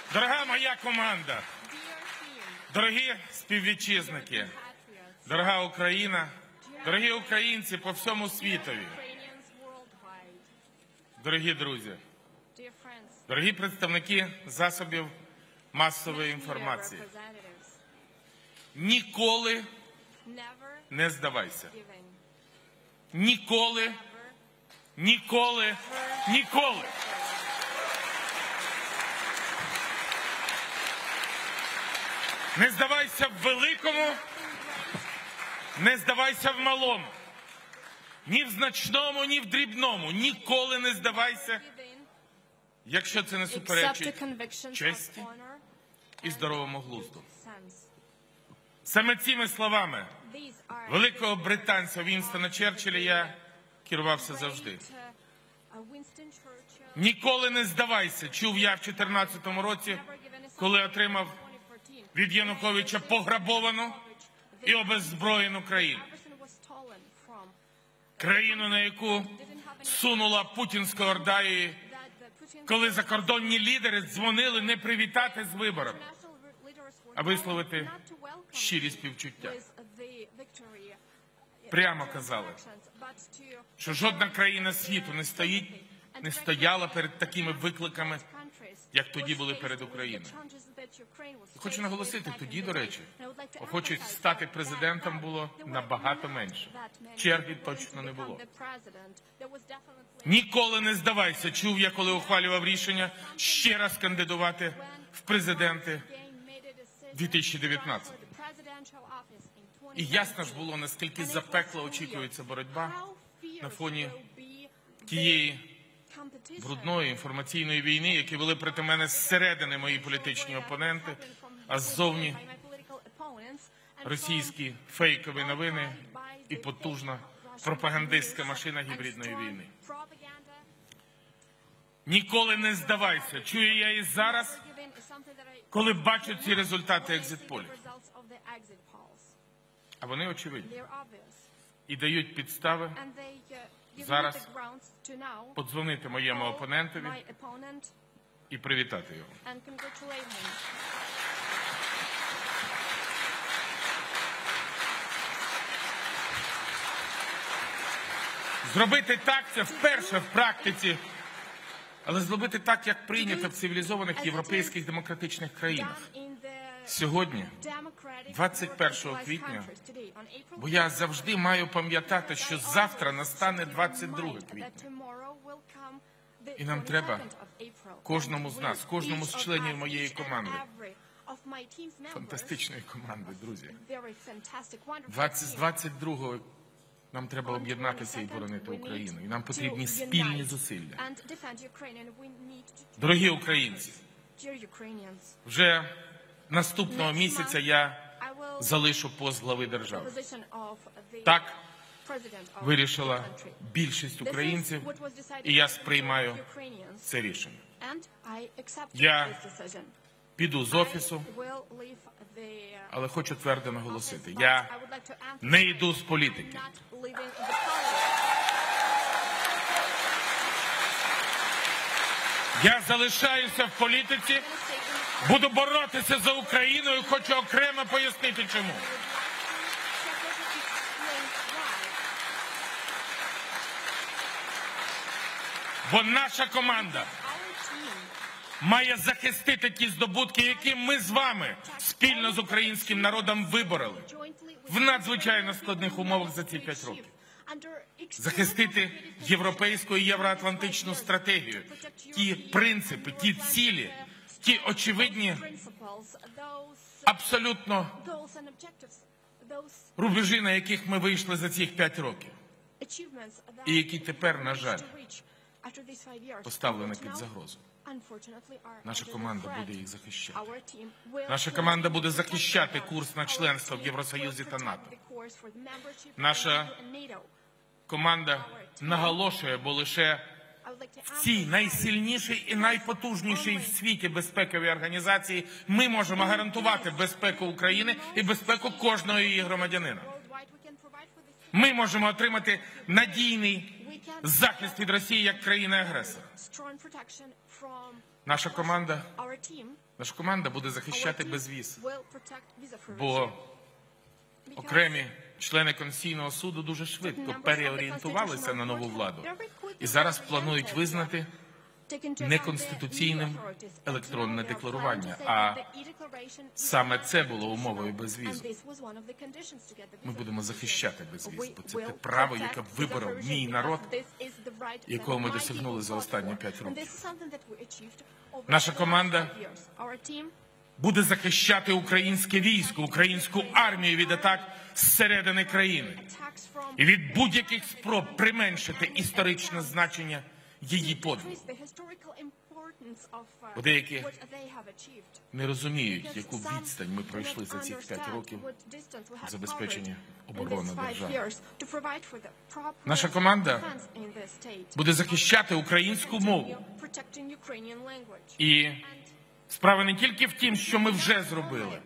Дорога моя команда, дорогі співвітчизники, дорога Україна, дорогі українці по всьому світові, дорогі друзі, дорогі представники засобів масової інформації, ніколи не здавайся. Ніколи, ніколи, ніколи. Не здавайся в великому, не здавайся в малому. Ні в значному, ні в дрібному. Ніколи не здавайся, якщо це не суперечить честі і здоровому глузду. Саме цими словами великого британця Вінстона Черчилля я керувався завжди. Ніколи не здавайся, чув я в 2014 році, коли отримав від Януковича пограбовану і обеззброєну країну. Країну, на яку сунула путінська орда, і коли закордонні лідери дзвонили не привітати з виборами, а висловити щирі співчуття. Прямо казали, що жодна країна світу не стояла перед такими викликами, як тоді були перед Україною. Хочу наголосити, тоді, до речі, охочих стати президентом було набагато менше. Черги точно не було. Ніколи не здавайся, чув я, коли ухвалював рішення ще раз кандидувати в президенти 2019. І ясно ж було, наскільки запекло очікується боротьба на фоні тієї брудної інформаційної війни, які вели проти мене зсередини мої політичні опоненти, а ззовні російські фейкові новини і потужна пропагандистська машина гібридної війни. Ніколи не здавайся, чую я і зараз, коли бачу ці результати екзит-полів. А вони очевидні. І дають підстави зараз подзвонити моєму опонентові і привітати його. Зробити так – це вперше в практиці, але зробити так, як прийнято в цивілізованих європейських демократичних країнах. Сьогодні, 21 квітня, бо я завжди маю пам'ятати, що завтра настане 22 квітня. І нам треба кожному з нас, кожному з членів моєї команди, фантастичної команди, друзі, з 22-го нам треба об'єднатися і боронити Україну. І нам потрібні спільні зусилля. Дорогі українці, вже наступного місяця я залишу пост глави держави. Так вирішила більшість українців, і я сприймаю це рішення. Я піду з офісу, але хочу твердо наголосити, я не йду з політики. Я залишаюся в політиці, буду боротися за Україну і хочу окремо пояснити, чому. Бо наша команда має захистити ті здобутки, які ми з вами спільно з українським народом вибороли в надзвичайно складних умовах за ці 5 років. Захистити європейську і євроатлантичну стратегію, ті принципи, ті цілі, ті очевидні, абсолютно рубежі, на яких ми вийшли за цих 5 років, і які тепер, на жаль, поставлені під загрозу. Наша команда буде їх захищати. Наша команда буде захищати курс на членство в Євросоюзі та НАТО. Наша команда наголошує, бо лише в цій найсильнішій і найпотужнішій в світі безпековій організації ми можемо гарантувати безпеку України і безпеку кожного її громадянина. Ми можемо отримати надійний захист від Росії як країни-агресора. Наша команда Наша команда буде захищати безвіз, бо окремі члени Конституційного суду дуже швидко переорієнтувалися на нову владу і зараз планують визнати неконституційним електронне декларування, а саме це було умовою безвізу. Ми будемо захищати безвіз, бо це те право, яке виборов мій народ, якого ми досягнули за останні 5 років. Наша команда буде захищати українське військо, українську армію від атак зсередини країни і від будь-яких спроб применшити історичне значення її подвигу. Бо деякі не розуміють, яку відстань ми пройшли за ці 5 років в забезпеченні оборони держави. Наша команда буде захищати українську мову. І справа не тільки в тім, що ми вже зробили.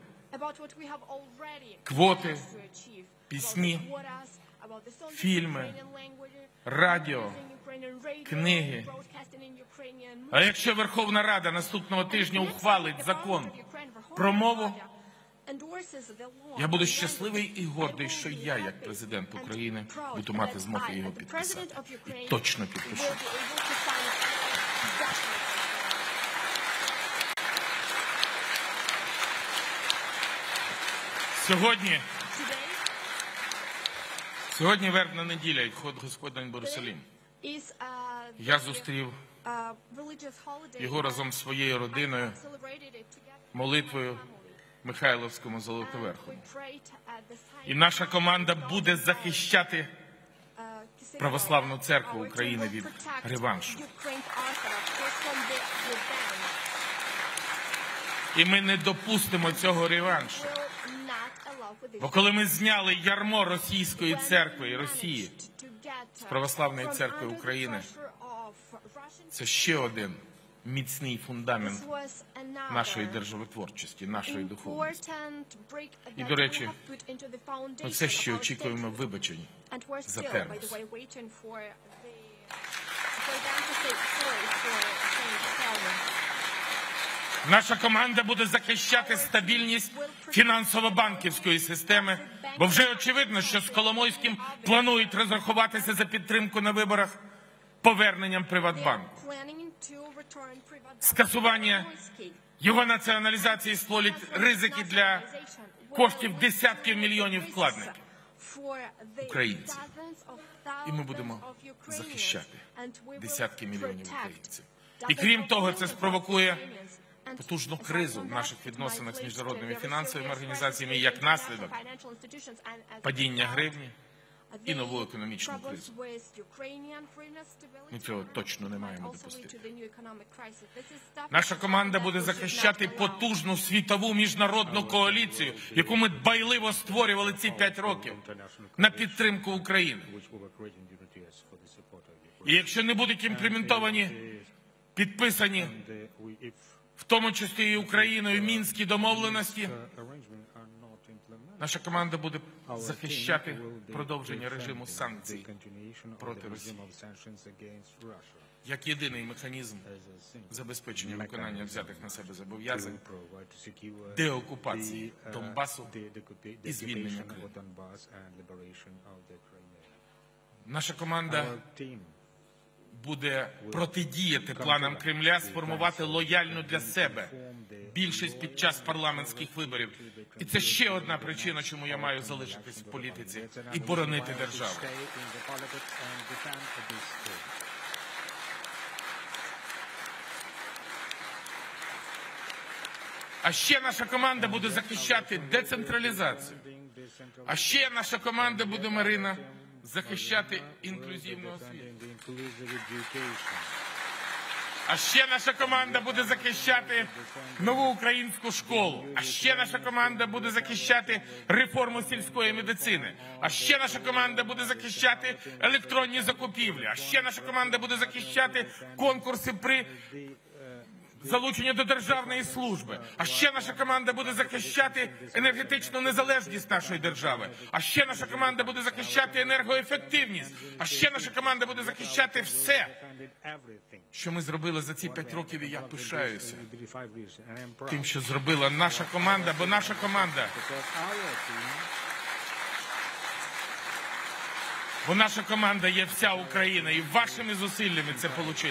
Квоти, пісні, фільми, радіо, книги. А якщо Верховна Рада наступного тижня ухвалить закон про мову, я буду щасливий і гордий, що я, як президент України, буду мати змогу його підписати. І точно підпишу. Сьогодні Вербна неділя і вход Господень в Єрусалим. Я зустрів його разом з своєю родиною, молитвою в Михайлівському Золотоверховому. І наша команда буде захищати Православну Церкву України від реваншу. І ми не допустимо цього реваншу. Бо коли ми зняли ярмо російської церкви і Росії з Православної Церкви України, це ще один міцний фундамент нашої державотворчості, нашої духовності. І, до речі, ми все ще очікуємо вибачень за термос. Наша команда буде захищати стабільність фінансово-банківської системи, бо вже очевидно, що з Коломойським планують розрахуватися за підтримку на виборах поверненням Приватбанку. Скасування його націоналізації створить ризики для коштів десятків мільйонів вкладників, українців. І ми будемо захищати десятки мільйонів українців. І крім того, це спровокує потужну кризу в наших відносинах з міжнародними фінансовими організаціями, як наслідок падіння гривні і нову економічну кризу. Ми цього точно не маємо допустити. Наша команда буде захищати потужну світову міжнародну коаліцію, яку ми дбайливо створювали ці 5 років на підтримку України. І якщо не будуть імплементовані, підписані, в тому числі і Україною, Мінські домовленості, наша команда буде захищати продовження режиму санкцій проти Росії як єдиний механізм забезпечення виконання взятих на себе зобов'язань, деокупації Донбасу і звільнення Криму. Наша команда буде протидіяти планам Кремля сформувати лояльну для себе більшість під час парламентських виборів. І це ще одна причина, чому я маю залишитись в політиці і боронити державу. А ще наша команда буде захищати децентралізацію. А ще наша команда буде, Марина, захищати інклюзивну освіту. А ще наша команда буде захищати нову українську школу. А ще наша команда буде захищати реформу сільської медицини. А ще наша команда буде захищати електронні закупівлі. А ще наша команда буде захищати конкурси при залучені до державної служби. А ще наша команда буде захищати енергетичну незалежність нашої держави. А ще наша команда буде захищати енергоефективність. А ще наша команда буде захищати все, що ми зробили за ці 5 років, і я пишаюся тим, що зробила наша команда, бо наша команда... Бо наша команда є вся Україна, і вашими зусиллями це вийшло.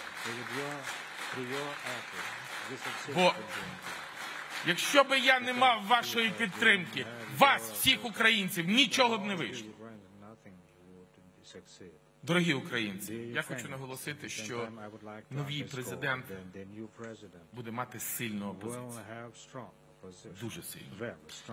Бо якщо б я не мав вашої підтримки, вас, всіх українців, нічого б не вийшло. Дорогі українці, я хочу наголосити, що новий президент буде мати сильну опозицію. Дуже сильну.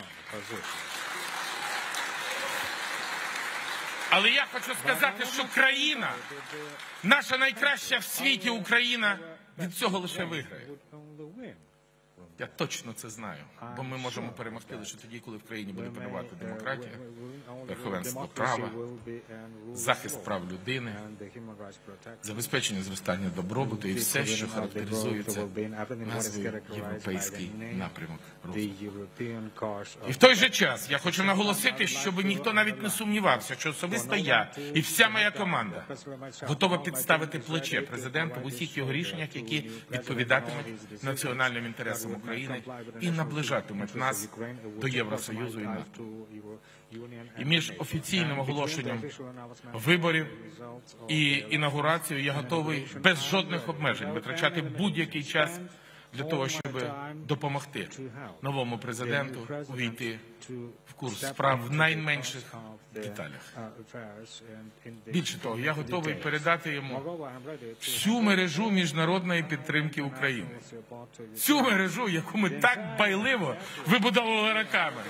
Але я хочу сказати, що країна, наша найкраща в світі Україна, від цього лише виграє. Я точно це знаю, бо ми можемо перемогти лише тоді, коли в країні буде панувати демократія, верховенство права, захист прав людини, забезпечення зростання добробуту і все, що характеризується назвою «Європейський напрямок розвитку». І в той же час я хочу наголосити, щоб ніхто навіть не сумнівався, що особисто я і вся моя команда готова підставити плече президенту в усіх його рішеннях, які відповідатимуть національним інтересам України і наближатимуть нас до Євросоюзу і НАТО. І між офіційним оголошенням виборів і інаугурацією я готовий без жодних обмежень витрачати будь-який час для того, щоб допомогти новому президенту увійти в курс справ в найменших деталях. Більше того, я готовий передати йому всю мережу міжнародної підтримки України. Цю мережу, яку ми так байливо вибудовували роками.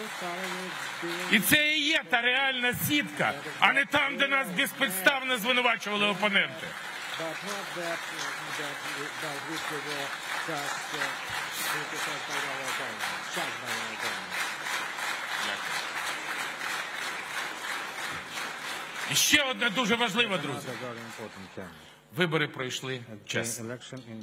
І це і є та реальна сітка, а не там, де нас безпідставно звинувачували опоненти. І ще одне дуже важливе, друзі. Вибори пройшли чесно.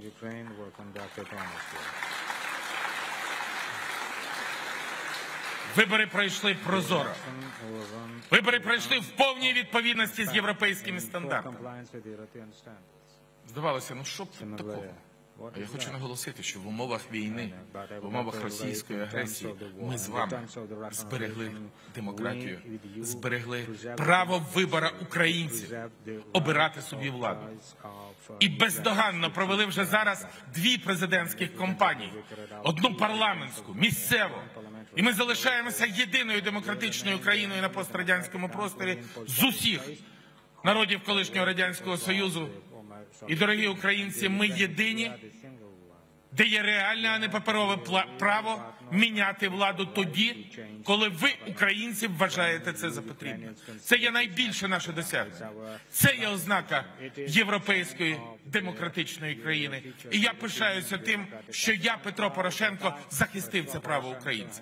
Вибори пройшли прозоро. Вибори пройшли в повній відповідності з європейськими стандартами. Здавалося, ну що б тут такого? А я хочу наголосити, що в умовах війни, в умовах російської агресії ми з вами зберегли демократію, зберегли право вибору українців обирати собі владу. І бездоганно провели вже зараз 2 президентських кампанії, одну парламентську, місцеву. І ми залишаємося єдиною демократичною країною на пострадянському просторі з усіх народів колишнього Радянського Союзу. І, дорогі українці, ми єдині, де є реальне, а не паперове право міняти владу тоді, коли ви, українці, вважаєте це за потрібне. Це є найбільше наше досягнення. Це є ознака європейської демократичної країни. І я пишаюся тим, що я, Петро Порошенко, захистив це право українців.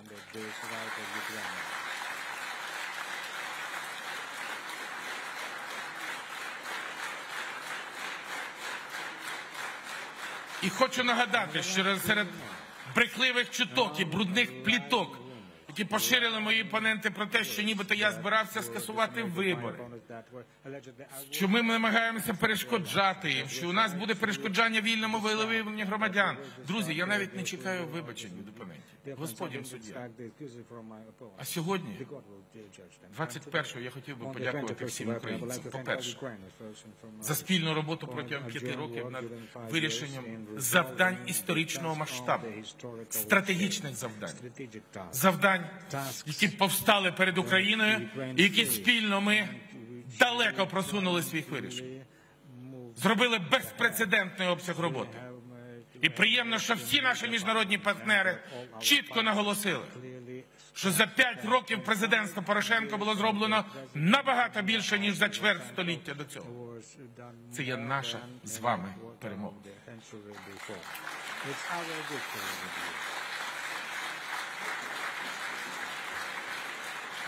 І хочу нагадати, що серед брехливих чуток і брудних пліток, які поширили мої опоненти про те, що нібито я збирався скасувати вибори, що ми намагаємося перешкоджати їм, що у нас буде перешкоджання вільному волевиявленню громадян. Друзі, я навіть не чекаю вибачень від опонентів. Господь їм суддя. А сьогодні, 21-го, я хотів би подякувати всім українцям. По-перше, за спільну роботу протягом 5 років над вирішенням завдань історичного масштабу, стратегічних завдань. Завдань, які повстали перед Україною, і які спільно ми далеко просунули своїх вирішень. Зробили безпрецедентний обсяг роботи. І приємно, що всі наші міжнародні партнери чітко наголосили, що за 5 років президентства Порошенка було зроблено набагато більше, ніж за чверть століття до цього. Це є наша з вами перемога.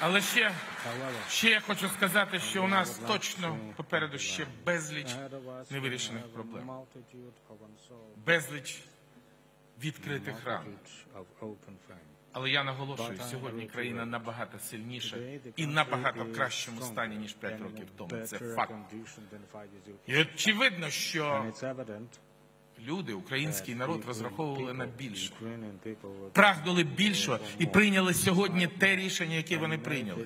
Але ще я хочу сказати, що у нас точно попереду ще безліч невирішених проблем. Безліч відкритих ран. Але я наголошую, сьогодні країна набагато сильніша і набагато в кращому стані, ніж 5 років тому. Це факт. І очевидно, що люди, український народ розраховували на більше. Прагнули більшого і прийняли сьогодні те рішення, яке вони прийняли.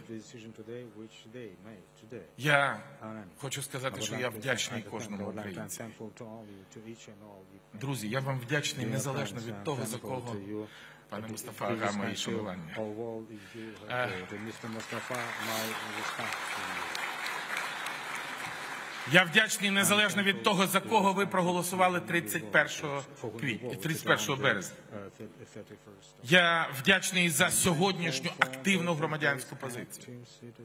Я хочу сказати, що я вдячний кожному українцю. Друзі, я вам вдячний незалежно від того, за кого, пане Мустафа Ага, мої шанування. Я вдячний незалежно від того, за кого ви проголосували 31 березня. Я вдячний за сьогоднішню активну громадянську позицію.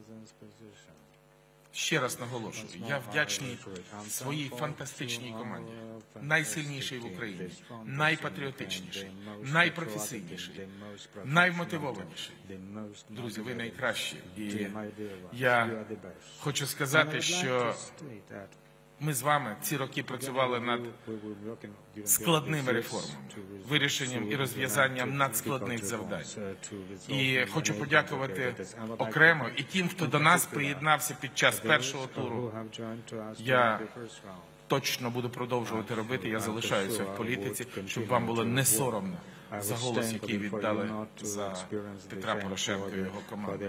Ще раз наголошую, я вдячний своїй фантастичній команді, найсильнішій в Україні, найпатріотичнішій, найпрофесійнішій, наймотивованішій. Друзі, ви найкращі. І я хочу сказати, що ми з вами ці роки працювали над складними реформами, вирішенням і розв'язанням надскладних завдань. І хочу подякувати окремо і тим, хто до нас приєднався під час першого туру. Я точно буду продовжувати робити, я залишаюся в політиці, щоб вам було не соромно за голос, який віддали за Петра Порошенка і його команду.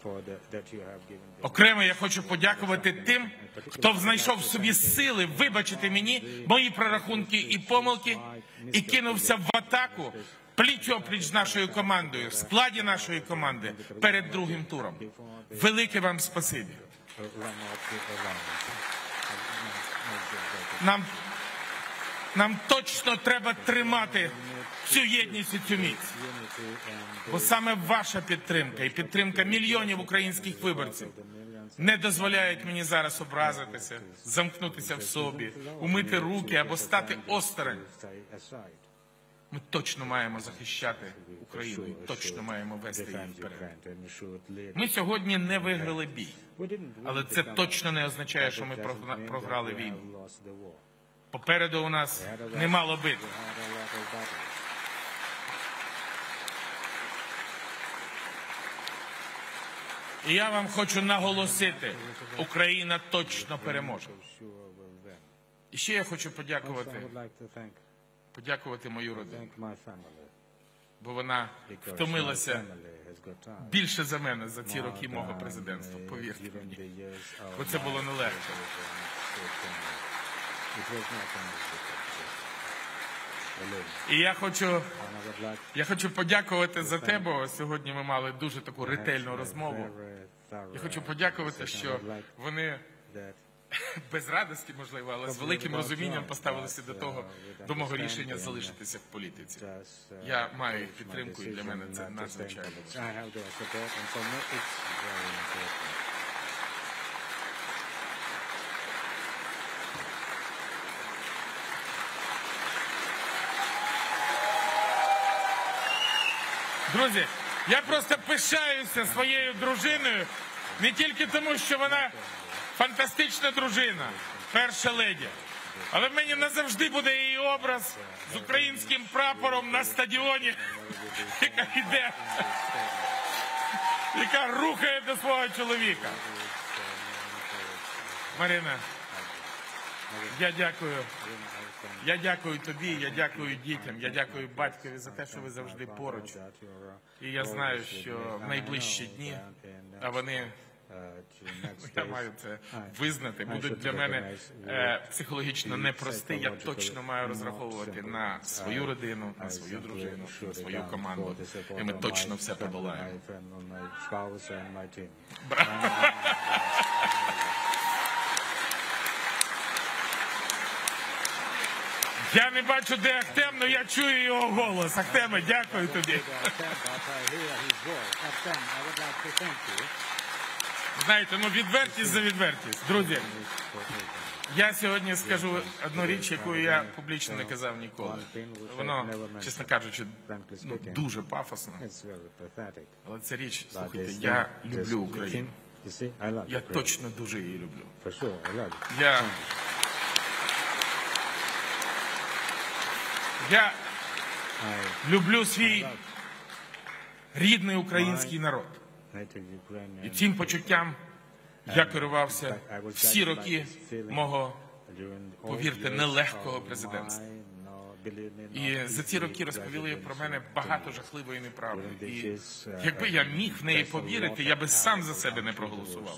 Окремо я хочу подякувати тим, хто знайшов в собі сили вибачити мені мої прорахунки і помилки і кинувся в атаку пліч-опліч з нашою командою, в складі нашої команди перед другим туром. Велике вам спасибі. Нам точно треба тримати цю єдність і цю міць. Бо саме ваша підтримка і підтримка мільйонів українських виборців не дозволяють мені зараз образитися, замкнутися в собі, умити руки або стати осторонь. Ми точно маємо захищати Україну, і точно маємо вести її вперед. Ми сьогодні не виграли бій, але це точно не означає, що ми програли війну. Попереду у нас немало битв. І я вам хочу наголосити, Україна точно переможе. І ще я хочу подякувати мою родину, бо вона втомилася більше за мене за ці роки мого президентства, повірте мені. Бо це було нелегко. І я хочу подякувати за те, бо сьогодні ми мали дуже таку ретельну розмову. Я хочу подякувати, що вони без радості, можливо, але з великим розумінням поставилися до мого рішення залишитися в політиці. Я маю їх підтримку, і для мене це надзвичайно. Друзі, я просто пишаюся своєю дружиною, не тільки тому, що вона фантастична дружина, перша леді, але в мене назавжди буде її образ з українським прапором на стадіоні, яка йде, яка рухає до свого чоловіка. Марина, я дякую. Я дякую тобі, я дякую дітям, я дякую батькові за те, що ви завжди поруч. І я знаю, що в найближчі дні, а вони, я маю це визнати, будуть для мене психологічно непрості. Я точно маю розраховувати на свою родину, на свою дружину, на свою команду. І ми точно все подолаємо. Браво! Я не бачу, де Ахтем, але я чую його голос. Ахтеме, дякую тобі. Знаєте, відвертість за відвертість. Друзі, Я сьогодні скажу одну річ, яку я публічно не казав ніколи. Воно, чесно кажучи, дуже пафосно. Але ця річ, слухайте, я люблю Україну. Я точно дуже її люблю. Я люблю свій рідний український народ. І цим почуттям я керувався всі роки мого, повірте, нелегкого президентства. І за ці роки розповіли про мене багато жахливої неправди. І якби я міг в неї повірити, я би сам за себе не проголосував.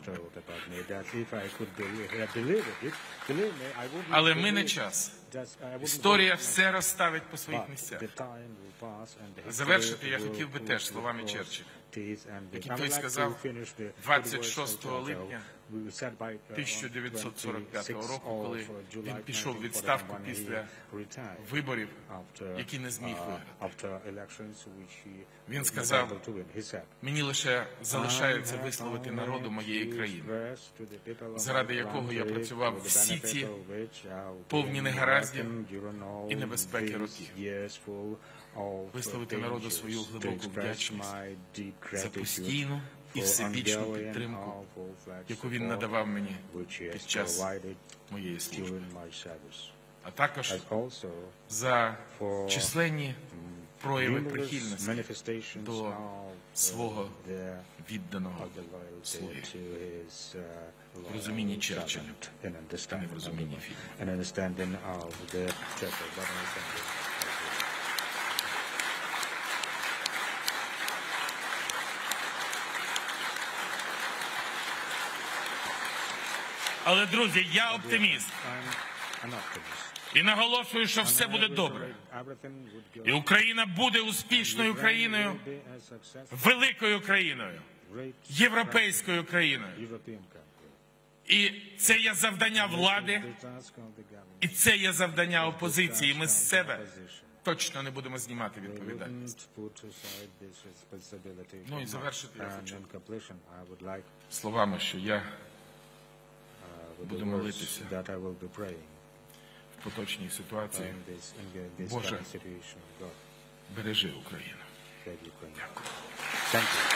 Але ми не час. Історія все розставить по своїх місцях. Завершити я хотів би теж словами Черчилля, який той сказав 26 липня 1945 року, коли він пішов у відставку після виборів, які не зміг виграти. Він сказав, мені лише залишається висловити народу моєї країни, заради якого я працював всі ці повні негараздів і небезпеки років. Висловити народу свою глибоку вдячність за постійну і всебічну підтримку, яку він надавав мені під час моєї служби. А також за численні прояви прихильності до свого відданого слуги. В розумінні Черчилля, а не в розумінні фільму. Але, друзі, я оптиміст. І наголошую, що все буде добре. І Україна буде успішною країною, великою країною, європейською країною. І це є завдання влади, і це є завдання опозиції. Ми з себе точно не будемо знімати відповідальність. Ну і завершити я хочу словами, що я буду молитися в поточній ситуації. Боже, бережи Україну. Дякую.